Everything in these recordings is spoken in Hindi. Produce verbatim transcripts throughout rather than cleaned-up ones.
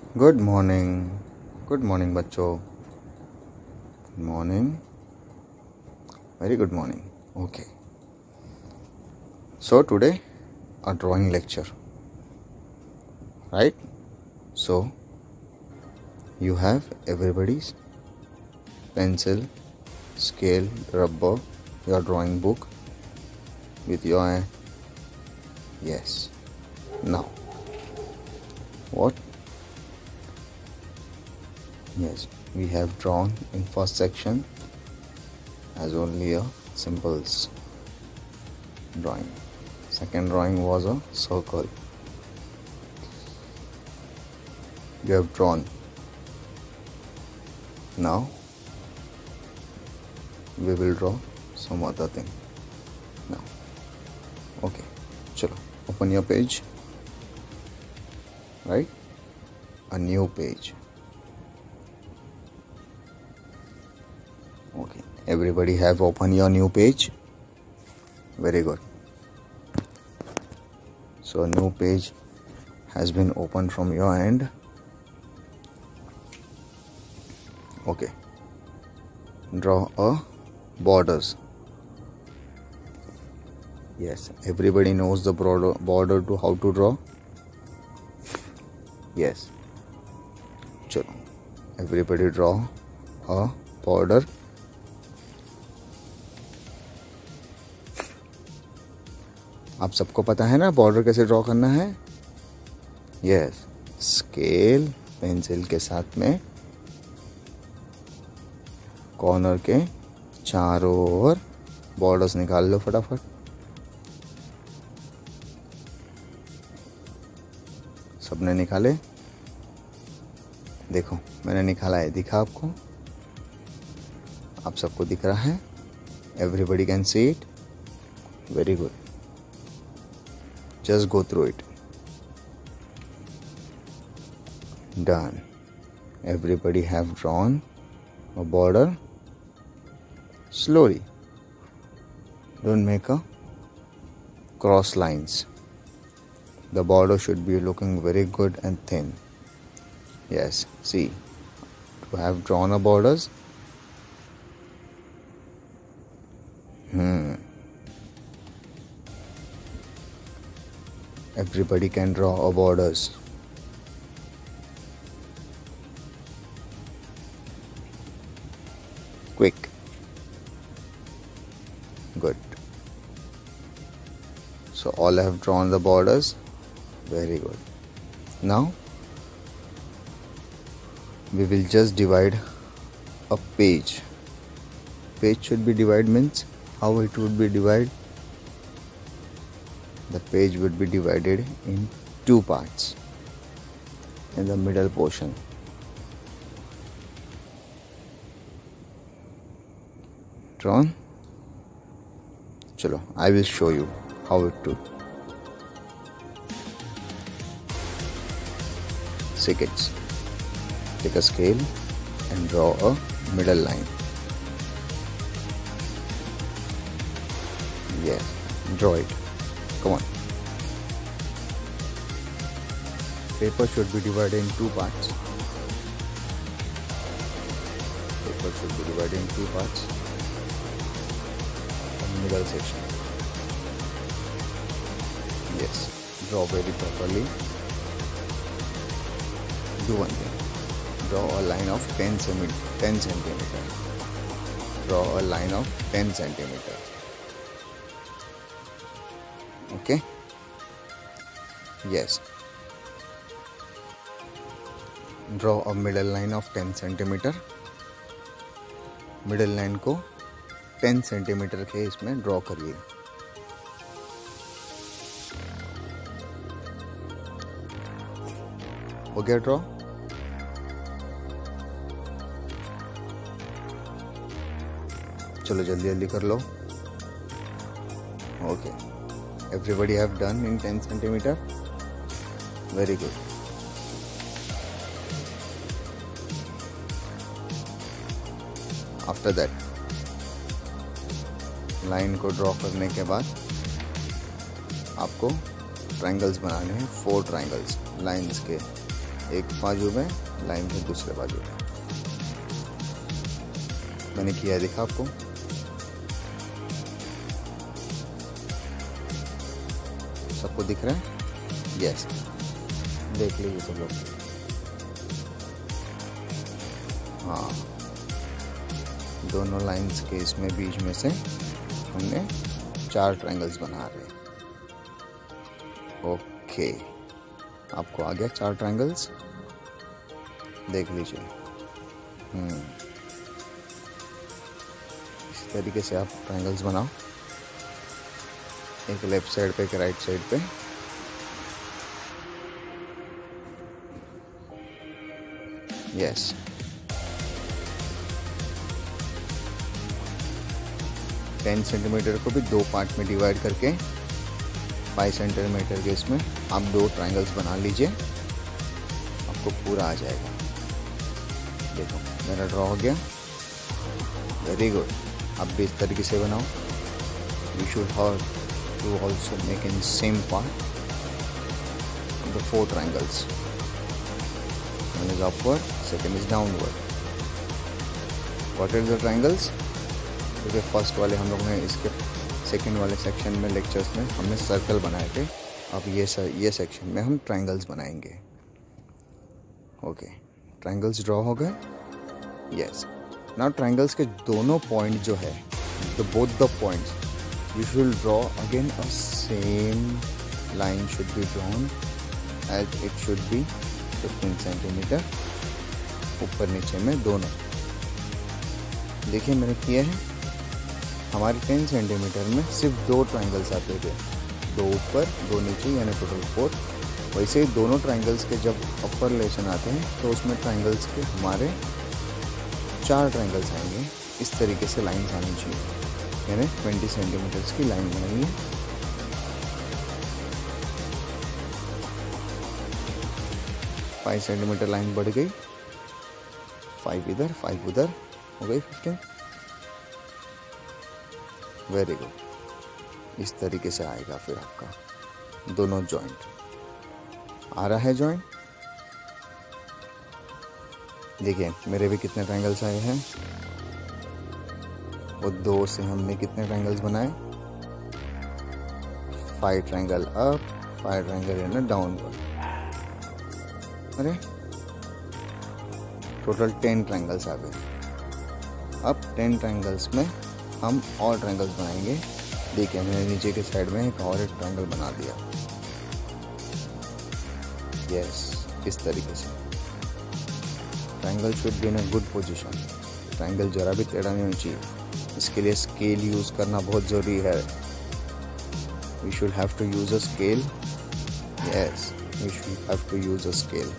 गुड मॉर्निंग गुड मॉर्निंग बच्चों. Good morning. Very good morning. Okay, so today a drawing lecture, right? So you have everybody's pencil, scale, rubber, your drawing book with your yes. Now what? Yes, we have drawn in first section as only a symbols drawing. Second drawing was a circle. You have drawn. Now we will draw some other thing. Now, okay, chalo, open your page. Right? A new page. Okay, everybody have opened your new page. Very good. So a new page has been opened from your end. Okay, draw a borders. Yes, everybody knows the border border to how to draw. Yes, chalo, everybody draw a border. आप सबको पता है ना बॉर्डर कैसे ड्रॉ करना है. यस, स्केल पेंसिल के साथ में कॉर्नर के चारों ओर बॉर्डर्स निकाल लो फटाफट. सबने निकाले? देखो मैंने निकाला है, दिखा आपको? आप सबको दिख रहा है? Everybody can see it. Very good. Just go through it. Done. Everybody have drawn a border. Slowly. Don't make a cross lines. The border should be looking very good and thin. Yes, see. To have drawn a borders. Hmm. Everybody can draw a borders. Quick. Good. So all have drawn the borders. Very good. Now we will just divide a page. Page should be divided means how it would be divided. The page would be divided in two parts in the middle portion. Drawn? Chalo, I will show you how it to. See kids, take a scale and draw a middle line. Yes, draw it. Come on. Paper should be divided in two parts. Paper should be divided in two parts. The middle section. Yes. Draw very properly. Do one thing. Draw a line of ten centimeter. Draw a line of ten centimeter. Okay. Yes. Draw a middle line of ten centimeter. Middle line को ten centimeter के इसमें draw करिए. हो गया draw? चलो जल्दी जल्दी कर लो. Okay. Everybody have done in ten centimeter. Very good. After that, line को ड्रॉ करने के बाद आपको ट्रायंगल्स बनाने हैं. फोर ट्रायंगल्स लाइंस के. एक बाजू में, लाइन के दूसरे बाजू में। मैंने किया है, दिखा आपको। सबको दिख रहा है? यस, देख लीजिए सब लोग। हाँ, दोनों लाइंस के इसमें बीच में से हमने चार ट्रायंगल्स बना रहे हैं। ओके, आपको आ गया चार ट्रायंगल्स, देख लीजिए। हम्म इस तरीके से आप ट्रायंगल्स बनाओ, एक लेफ्ट साइड पे, एक राइट साइड पे। यस, टेन सेंटीमीटर को भी दो पार्ट में डिवाइड करके फाइव सेंटीमीटर के इसमें आप दो ट्रायंगल्स बना लीजिए, आपको पूरा आ जाएगा। देखो मेरा ड्रॉ हो गया, वेरी गुड। आप भी इस तरीके से बनाओ। You should have to also make in same part the four triangles. One is upward, second is downward. What is the triangles? क्योंकि फर्स्ट वाले हम लोग ने इसके सेकंड वाले सेक्शन में लेक्चर्स में हमने सर्कल बनाए थे, अब ये सर ये सेक्शन में हम ट्रायंगल्स बनाएंगे। ओके, ट्रायंगल्स ड्रॉ हो गए। यस, नाउ ट्रायंगल्स के दोनों पॉइंट जो है, the both the points you should draw again a same line should be drawn as it should be fifteen centimetre ऊपर नीचे में दोनों। देखिए मैंने किया है, हमारे टेन सेंटीमीटर में सिर्फ दो ट्रायंगल्स आते थे, दो ऊपर दो नीचे, यानी टोटल फोर। वैसे ही दोनों ट्रायंगल्स के जब अपर रिलेशन आते हैं तो उसमें ट्रायंगल्स के हमारे चार ट्रायंगल्स आएंगे। इस तरीके से लाइन्स आनी चाहिए, यानी ट्वेंटी सेंटीमीटर्स की लाइन बनाइए। फाइव सेंटीमीटर लाइन बढ़ गई, फाइव इधर फाइव उधर, हो गई फिफ्टीन। Very good. इस तरीके से आएगा फिर आपका दोनों जॉइंट। आ रहा है जॉइंट? देखिए मेरे भी कितने ट्रायंगल्स आए हैं, वो दो से हमने कितने ट्रायंगल्स बनाए? Five triangle up, five triangle in downward. अरे टोटल टेन ट्रायंगल्स आ गए। अब टेन ट्रायंगल्स में हम और ट्रायंगल्स बनाएंगे। देखिए मैंने नीचे के साइड में एक और एक ट्रायंगल बना दिया। यस, इस तरीके से triangle should be in a good position. Triangle जरा भी टेढ़ा नहीं होना चाहिए। इसके लिए स्केल यूज करना बहुत जरूरी है। We should have to use a scale. Yes, we should have to use a scale.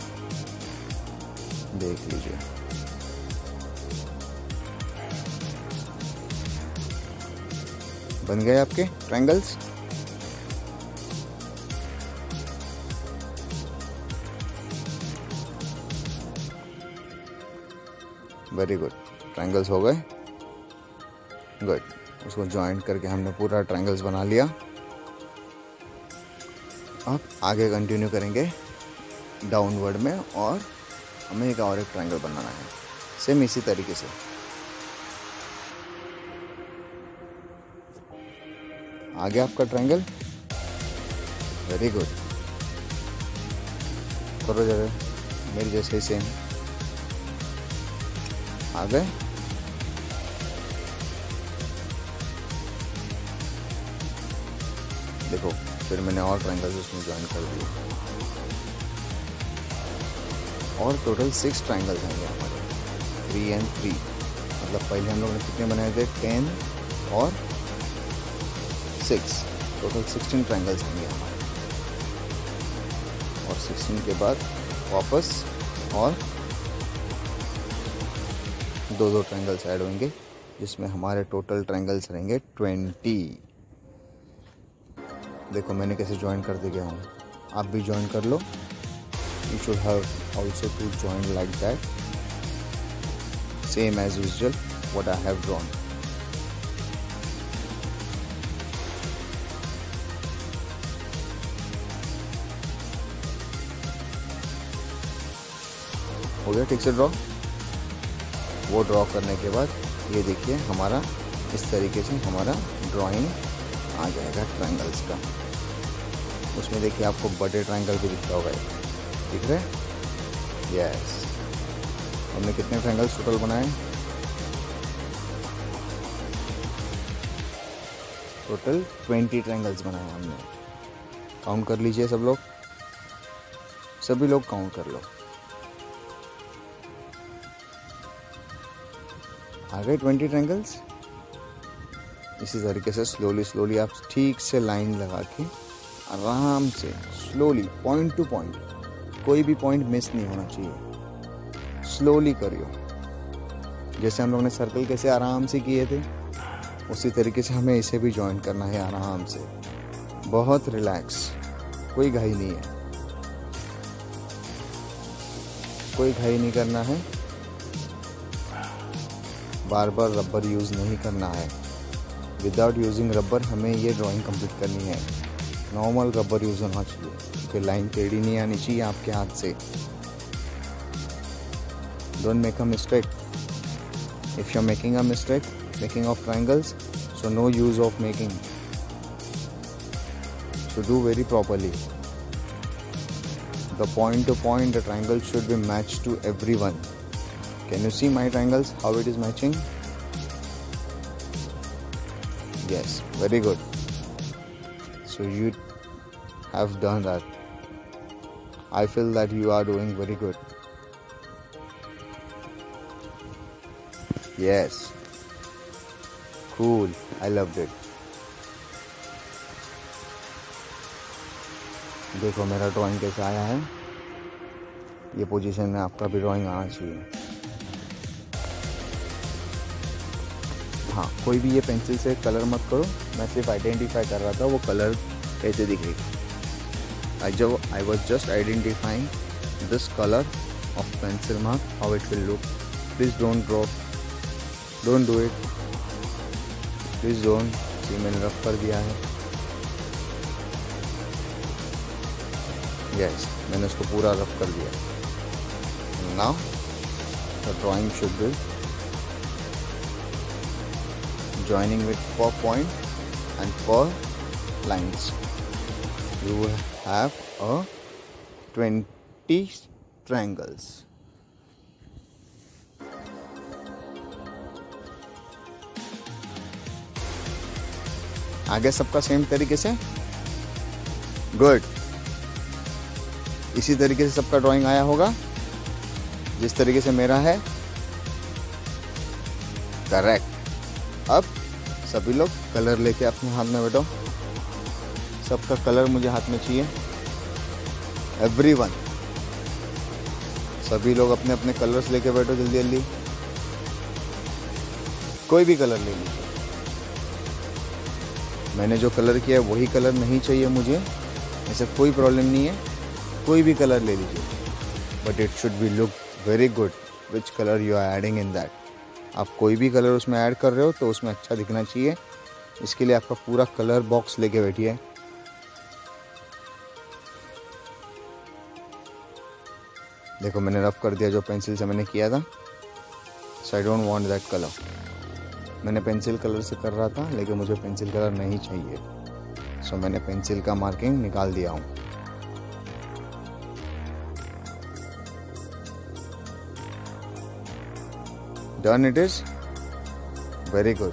देख लीजिए, बन गए आपके ट्रायंगल्स। वेरी गुड, ट्रायंगल्स हो गए। गुड, उसको ज्वाइंट करके हमने पूरा ट्रायंगल्स बना लिया। अब आगे कंटिन्यू करेंगे डाउनवर्ड में, और हमें एक और एक ट्रायंगल बनाना है सेम इसी तरीके से। आ गया आपका ट्रायंगल। वेरी गुड, करो जरा मेरी जैसे सेम। आ गए। देखो फिर मैंने और ट्रायंगल्स उसमें ज्वाइन कर दिए, और टोटल सिक्स ट्रायंगल्स आएंगे हमारे, थ्री एंड थ्री। मतलब पहले हम लोगों ने कितने बनाए थे? टेन और सिक्स, टोटल सिक्सटीन ट्रायंगल्स आएंगे हमारे। और सिक्सटीन के बाद वापस और दो दो ट्रायंगल्स ऐड होंगे, जिसमें हमारे टोटल ट्रायंगल्स रहेंगे ट्वेंटी। देखो मैंने कैसे ज्वाइन कर दिया हूँ, आप भी ज्वाइन कर लो। You should have also to join like that, same as usual what I have drawn. हो गया ठीक से ड्रॉ। वो ड्रॉ करने के बाद ये देखिए हमारा इस तरीके से हमारा ड्राइंग आ जाएगा ट्रायंगल्स का। उसमें देखिए आपको बड़े ट्रायंगल भी दिखता होगा, दिख रहे हैं? यस। हमने कितने ट्रायंगल्स टोटल बनाए? टोटल ट्वेंटी ट्रायंगल्स बनाए हमने। काउंट कर लीजिए सब लोग, सभी लोग काउंट कर लो। आ गए ट्वेंटी ट्रायंगल्स। इसी तरीके से स्लोली स्लोली आप ठीक से लाइन लगा के आराम से स्लोली पॉइंट टू पॉइंट, कोई भी पॉइंट मिस नहीं होना चाहिए, स्लोली करियो। जैसे हम लोग ने सर्कल कैसे आराम से किए थे, उसी तरीके से हमें इसे भी ज्वाइन करना है आराम से, बहुत रिलैक्स, कोई घाई नहीं है, कोई घाई नहीं करना है। बार बार रबर यूज़ नहीं करना है। विदाउट यूजिंग रबर हमें ये ड्राइंग कंप्लीट करनी है। नॉर्मल रबर यूज़ होना चाहिए, क्योंकि लाइन टेढ़ी नहीं आनी चाहिए आपके हाथ से। Don't make a mistake. If you are making a mistake making of triangles, so no use of making. So do very properly. The point to point, the triangle should be matched to everyone. Can you see my triangles, how it is matching? Yes, very good. So you have done that. I feel that you are doing very good. Yes. Cool, I loved it. देखो मेरा ड्राइंग कैसे आया है। ये पोजीशन में आपका भी ड्राइंग आना चाहिए। हाँ, कोई भी ये पेंसिल से कलर मत करो, मैं सिर्फ आइडेंटिफाई कर रहा था वो कलर कैसे दिखेगा। आई जो I was just identifying this colour of pencil mark, how it will look. Please don't draw, don't do it, please don't. ये मैंने रफ कर दिया है। यस yes, मैंने उसको पूरा रफ कर दिया। Now the drawing should be joining with four point and four lines. You will have a twenty triangles. आगे सबका सेम तरीके से, गुड। इसी तरीके से सबका ड्राइंग आया होगा जिस तरीके से मेरा है, करेक्ट। अब सभी लोग कलर लेके अपने हाथ में बैठो। सबका कलर मुझे हाथ में चाहिए, एवरीवन। सभी लोग अपने अपने कलर्स लेके बैठो जल्दी जल्दी। कोई भी कलर ले लीजिए। मैंने जो कलर किया है वही कलर नहीं चाहिए मुझे, ऐसे कोई प्रॉब्लम नहीं है, कोई भी कलर ले लीजिए, but it should be look very good which colour you are adding in that. आप कोई भी कलर उसमें ऐड कर रहे हो तो उसमें अच्छा दिखना चाहिए, इसके लिए आपका पूरा कलर बॉक्स लेके बैठिए। देखो मैंने रफ कर दिया जो पेंसिल से मैंने किया था, so I don't want that colour. मैंने पेंसिल कलर से कर रहा था लेकिन मुझे पेंसिल कलर नहीं चाहिए, सो so मैंने पेंसिल का मार्किंग निकाल दिया हूँ। Done it is? Very good.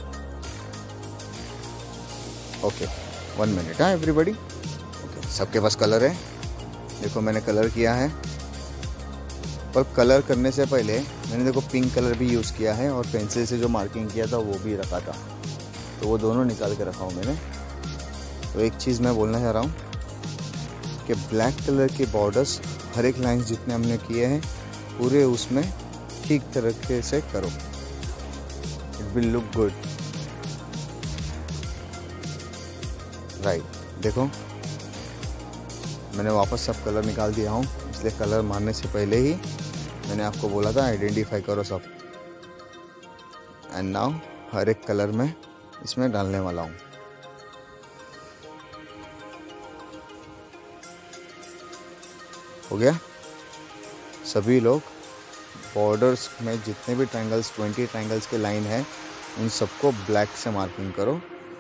Okay, one minute हाँ everybody. Okay, सबके पास कलर है। देखो मैंने कलर किया है, पर कलर करने से पहले मैंने देखो पिंक कलर भी यूज़ किया है और पेंसिल से जो मार्किंग किया था वो भी रखा था, तो वो दोनों निकाल के रखा हूँ मैंने। तो एक चीज़ मैं बोलना चाह रहा हूँ कि ब्लैक कलर के बॉर्डर्स हर एक लाइन जितने हमने किए हैं पूरे उसमें ठीक तरीके से करो, it will look good. Right, देखो मैंने वापस सब कलर निकाल दिया हूँ, इसलिए कलर मारने से पहले ही मैंने आपको बोला था आइडेंटिफाई करो सब। एंड नाउ हर एक कलर में इसमें डालने वाला हूँ। हो गया? सभी लोग बॉर्डर्स में जितने भी ट्रायंगल्स ट्वेंटी ट्रायंगल्स के लाइन है उन सबको ब्लैक से मार्किंग करो।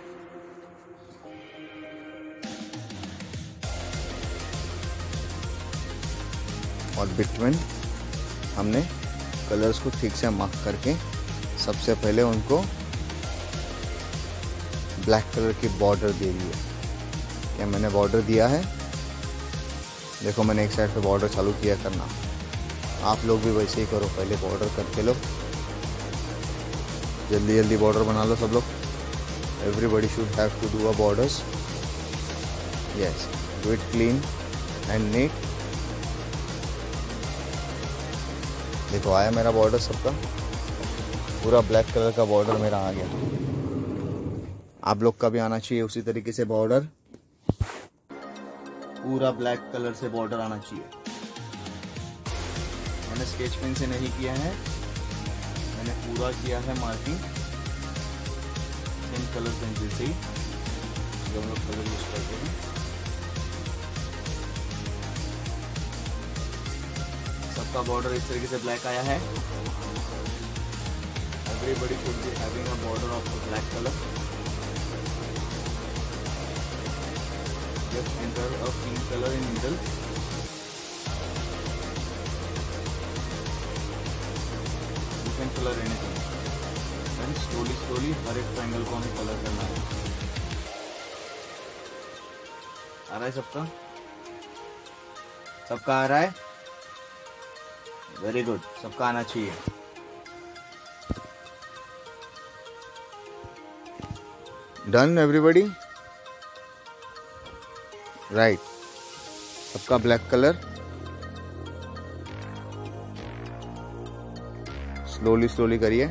और बिटवीन हमने कलर्स को ठीक से मार्क करके सबसे पहले उनको ब्लैक कलर की बॉर्डर दे दी है। क्या मैंने बॉर्डर दिया है? देखो मैंने एक साइड पे बॉर्डर चालू किया करना। आप लोग भी वैसे ही करो, पहले बॉर्डर करके लो, जल्दी जल्दी बॉर्डर बना लो सब लोग। Everybody should have to do a borders. Yes, do it clean and neat. देखो आया मेरा बॉर्डर सबका, पूरा ब्लैक कलर का बॉर्डर मेरा आ गया। आप लोग का भी आना चाहिए उसी तरीके से बॉर्डर, पूरा ब्लैक कलर से बॉर्डर आना चाहिए। मैंने स्केच पेन से नहीं किया है, मैंने पूरा किया है मार्किंग सेम कलर पेंसिल से ही, जो हम लोग कलर यूज करते हैं। सबका बॉर्डर इस तरीके से ब्लैक आया है। Everybody should be having a border of black colour. Just enter a pink color in middle. You can color anything. And slowly slowly हर एक ट्रायंगल को हमें कलर करना है। आ रहा है सबका? सबका आ रहा है? वेरी गुड, सबका आना चाहिए। Done everybody? राइट, सबका ब्लैक कलर स्लोली स्लोली करिए।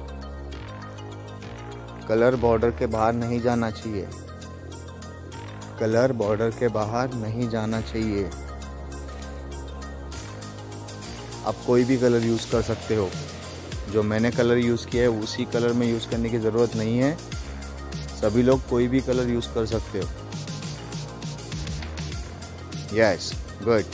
कलर बॉर्डर के बाहर नहीं जाना चाहिए, कलर बॉर्डर के बाहर नहीं जाना चाहिए। आप कोई भी कलर यूज कर सकते हो, जो मैंने कलर यूज किया है उसी कलर में यूज करने की जरूरत नहीं है। सभी लोग कोई भी कलर यूज कर सकते हो। Yes, good.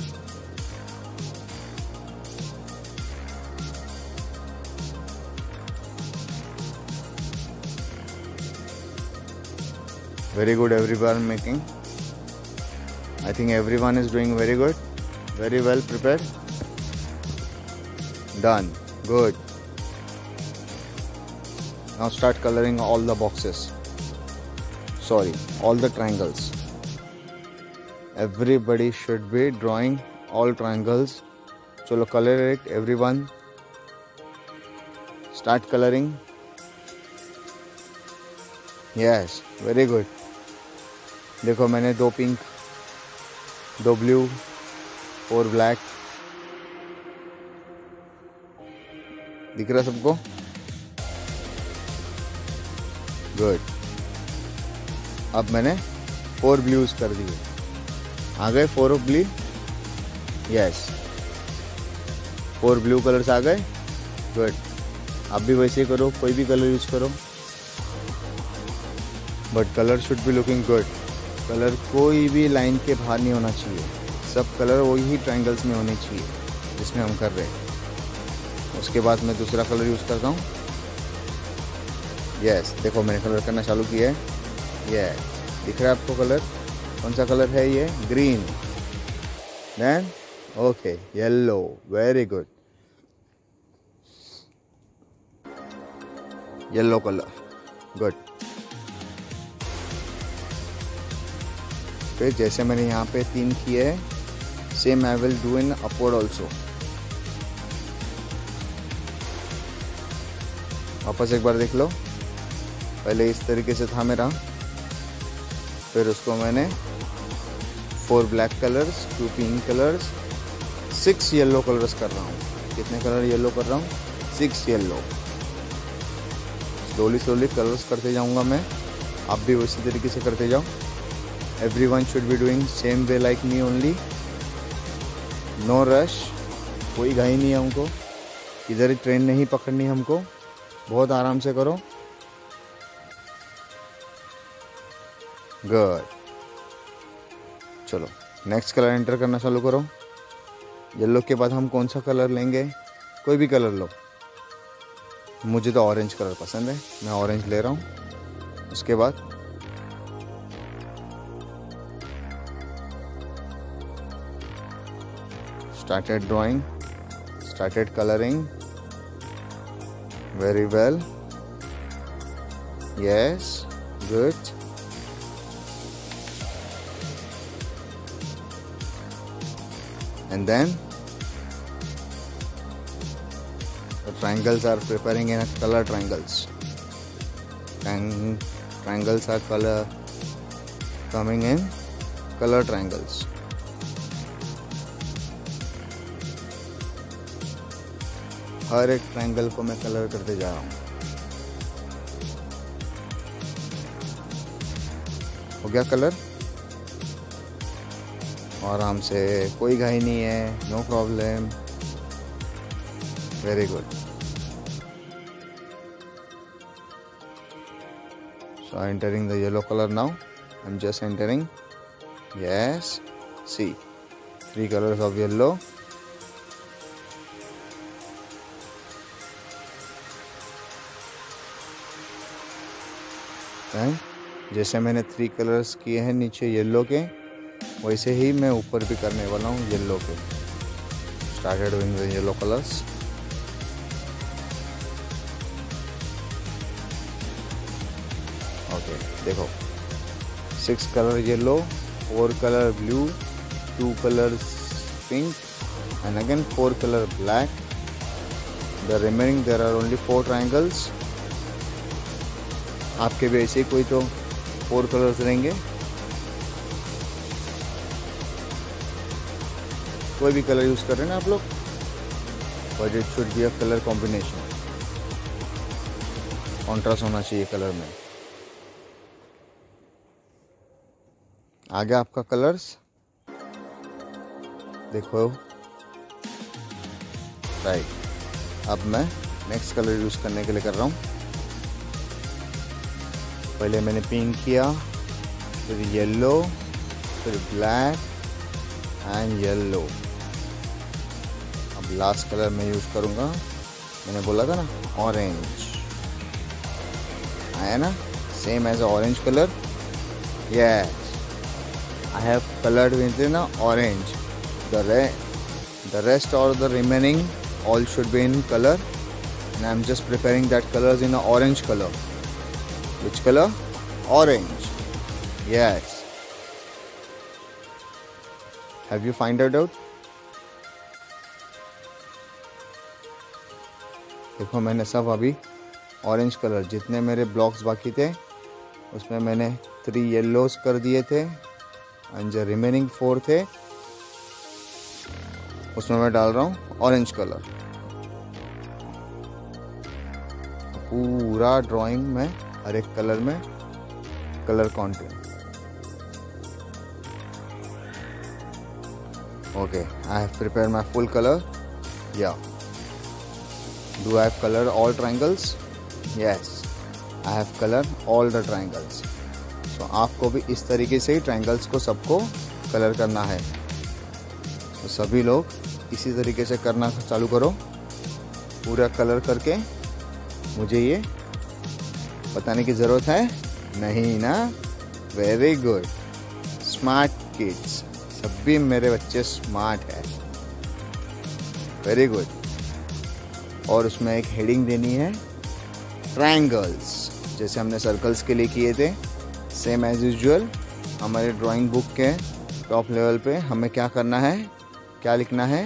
Very good everyone making. I think everyone is doing very good. Very well prepared. Done. Good. Now start coloring all the boxes. Sorry, all the triangles. Everybody should be drawing all triangles. Chalo color it everyone. Start coloring. Yes, very good. देखो मैंने दो पिंक, दो ब्लू और ब्लैक, दिख रहा सबको? गुड। अब मैंने फोर ब्लूज कर दिए। आ गए four of blue? Yes, four blue colours आ गए। गुड। आप भी वैसे ही करो, कोई भी कलर यूज करो, but colour should be looking good. Colour कोई भी लाइन के बाहर नहीं होना चाहिए, सब कलर वही ट्रायंगल्स में होने चाहिए जिसमें हम कर रहे हैं। उसके बाद मैं दूसरा कलर यूज करता हूँ। यस, देखो मैंने कलर करना चालू किया है। यस, दिख रहा है आपको कलर? कौन सा कलर है ये? Green. Then okay, yellow. Very good, yellow colour. Good. फिर जैसे मैंने यहाँ पे तीन किए हैं, same I will do in upward also. वापस एक बार देख लो। पहले इस तरीके से था मेरा, फिर उसको मैंने four black colours, two pink colours, six yellow colours कर रहा हूँ। कितने कलर येलो कर रहा हूँ? Six yellow. Slowly slowly colours करते जाऊँगा मैं, आप भी उसी तरीके से करते जाओ। Every one should be doing same way like me only. No rush, कोई घाई नहीं है हमको, इधर ही ट्रेन नहीं पकड़नी हमको, बहुत आराम से करो। गुड। चलो नेक्स्ट कलर एंटर करना चालू करो। येलो के बाद हम कौन सा कलर लेंगे? कोई भी कलर लो, मुझे तो ऑरेंज कलर पसंद है, मैं ऑरेंज ले रहा हूँ। उसके बाद started drawing, started coloring very well. Yes, good. And then the triangles are preparing in a color triangles. Trang- triangles are color coming in color triangles. हर एक ट्रायंगल को मैं कलर करते जा रहा हूँ। हो गया कलर? आराम से, कोई घाई नहीं है, no problem, very good. So entering the yellow color now. I'm just entering. Yes. See, three colors of yellow. And जैसे मैंने थ्री कलर्स किए हैं नीचे येलो के, वैसे ही मैं ऊपर भी करने वाला हूँ येलो के। Started doing the yellow colors. Okay, देखो, six color yellow, four color blue, two colors pink, and again four color black. The remaining there are only four triangles. आपके भी ऐसे कोई तो फोर कलर्स रहेंगे। कोई भी कलर यूज कर रहे हैं ना आप लोग, but it should be a colour combination. Contrast होना चाहिए कलर में। आ गया आपका कलर्स, देखो, राइट। अब मैं नेक्स्ट कलर यूज करने के लिए कर रहा हूँ। पहले मैंने पिंक किया, फिर येलो, फिर ब्लैक एंड येलो। अब लास्ट कलर मैं यूज करूँगा, मैंने बोला था ना ऑरेंज, आया ना, same as orange colour. Yes, I have coloured with in orange. The ray the rest or the remaining all should be in color, and I'm just preparing that colors in a orange color. Which color? Orange. Yes. Have you find it out? देखो, मैंने सब अभी ऑरेंज कलर, जितने मेरे ब्लॉक्स बाकी थे उसमें मैंने थ्री येलोस कर दिए थे, एंड जो रिमेनिंग फोर थे उसमें मैं डाल रहा हूँ ऑरेंज कलर। पूरा ड्राइंग में हर एक कलर में colour content. Okay, I have prepare my full colour. या do I have colour all triangles? Yes, I have colour all the triangles. So आपको भी इस तरीके से ही ट्रायंगल्स को सबको कलर करना है। तो सभी लोग इसी तरीके से करना चालू करो, पूरा कलर करके। मुझे ये बताने की ज़रूरत है नहीं ना? वेरी गुड, स्मार्ट किड्स, सभी मेरे बच्चे स्मार्ट है। Very good. और उसमें एक हेडिंग देनी है ट्रायंगल्स, जैसे हमने सर्कल्स के लिए किए थे। सेम एज यूजुअल हमारे ड्राइंग बुक के टॉप लेवल पे हमें क्या करना है, क्या लिखना है?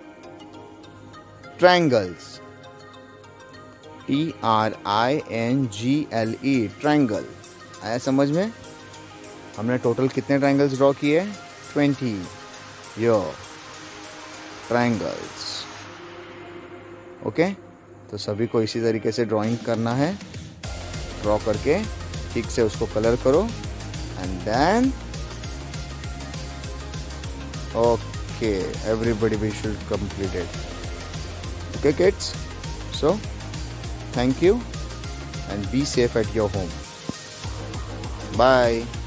Triangles, T R I N G L E, triangle. आया समझ में? हमने टोटल कितने ट्रायंगल्स ड्रॉ किए? ट्वेंटी। यो ट्रायंगल्स। ओके, तो सभी को इसी तरीके से ड्राइंग करना है। ड्रॉ करके ठीक से उसको कलर करो, and then okay, everybody we should complete it. Okay kids, so thank you and be safe at your home. Bye.